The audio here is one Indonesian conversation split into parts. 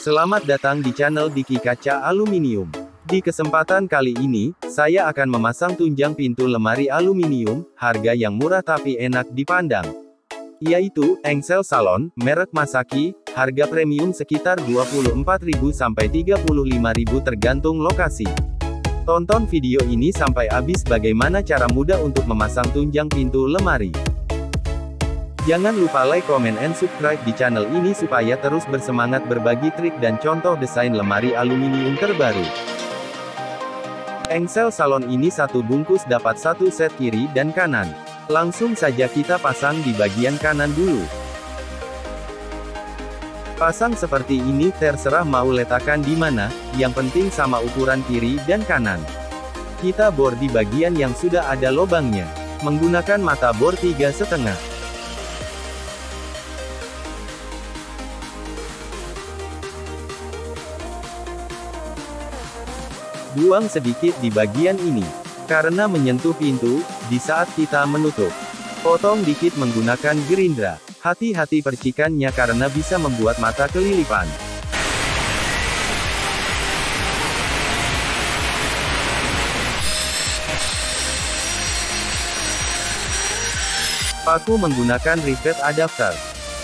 Selamat datang di channel Diki Kaca Aluminium. Di kesempatan kali ini, saya akan memasang tunjang pintu lemari aluminium, harga yang murah tapi enak dipandang. Yaitu, engsel salon, merek Masaki, harga premium sekitar 24.000 sampai 35.000 tergantung lokasi. Tonton video ini sampai habis bagaimana cara mudah untuk memasang tunjang pintu lemari. Jangan lupa like, comment, and subscribe di channel ini supaya terus bersemangat berbagi trik dan contoh desain lemari aluminium terbaru. Engsel salon ini satu bungkus dapat satu set kiri dan kanan. Langsung saja kita pasang di bagian kanan dulu. Pasang seperti ini terserah mau letakkan di mana, yang penting sama ukuran kiri dan kanan. Kita bor di bagian yang sudah ada lubangnya. Menggunakan mata bor 3,5. Buang sedikit di bagian ini. Karena menyentuh pintu, di saat kita menutup. Potong dikit menggunakan gerindra. Hati-hati percikannya karena bisa membuat mata kelilipan. Paku menggunakan rivet adapter.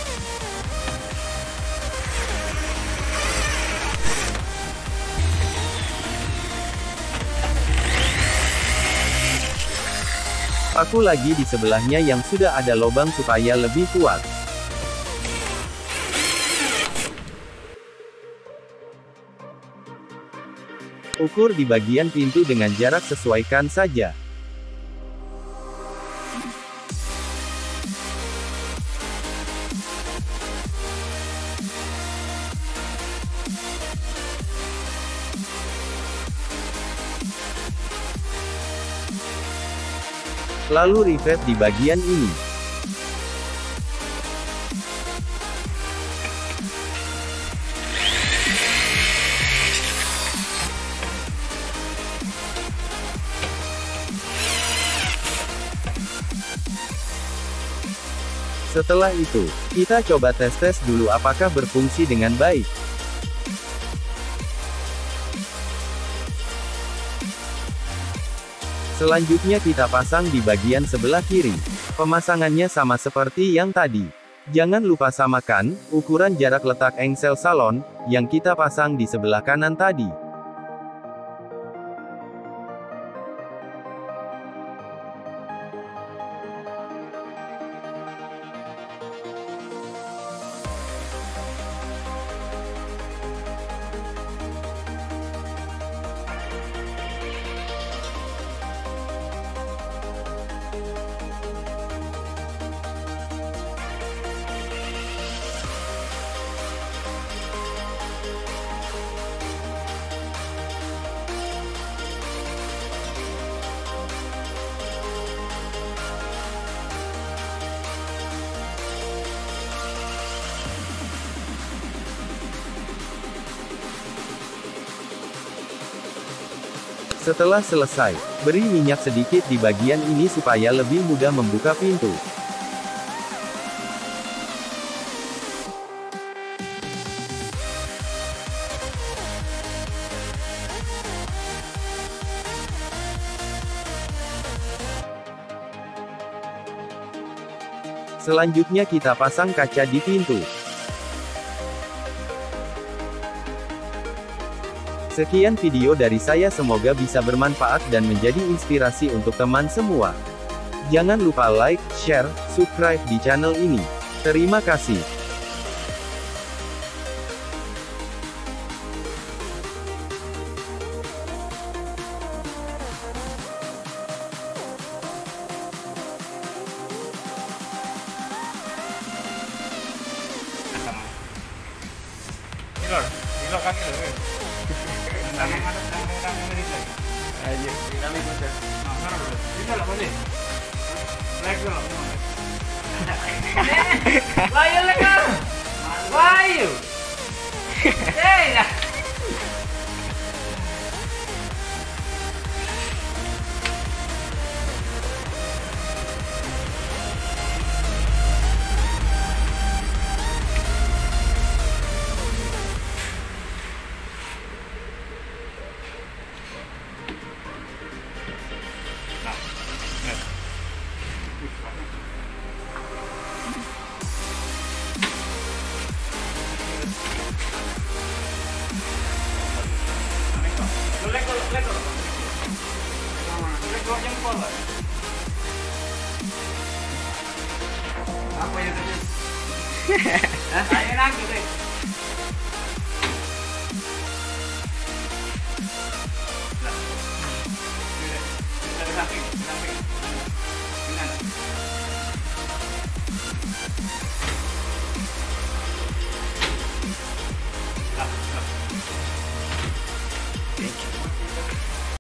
Paku lagi di sebelahnya yang sudah ada lubang supaya lebih kuat. Ukur di bagian pintu dengan jarak sesuaikan saja. Lalu rivet di bagian ini. Setelah itu, kita coba tes dulu apakah berfungsi dengan baik. Selanjutnya kita pasang di bagian sebelah kiri. Pemasangannya sama seperti yang tadi. Jangan lupa samakan ukuran jarak letak engsel salon yang kita pasang di sebelah kanan tadi. Setelah selesai, beri minyak sedikit di bagian ini supaya lebih mudah membuka pintu. Selanjutnya kita pasang kaca di pintu. Sekian video dari saya, semoga bisa bermanfaat dan menjadi inspirasi untuk teman semua. Jangan lupa like, share, subscribe di channel ini. Terima kasih. Ilor kaki loh. Ayo, kali itu deh. Nah, bisa lah boleh. Like dulu. Wayu lekar. Wayu. Hey. Dua jempol lah. Apa yang tadi? Hah? Enak gitu.